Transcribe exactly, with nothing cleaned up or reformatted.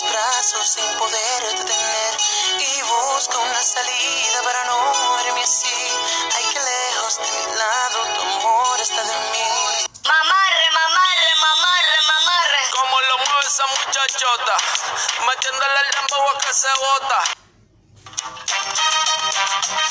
mis brazos sin poder detener y busco una salida para no verme así. Ay, que lejos de mi lado tu amor está de mí. Mamarre, mamarre, mamarre, mamarre. Como lo mueve esa muchachota, metiéndole el dembow a que se bota.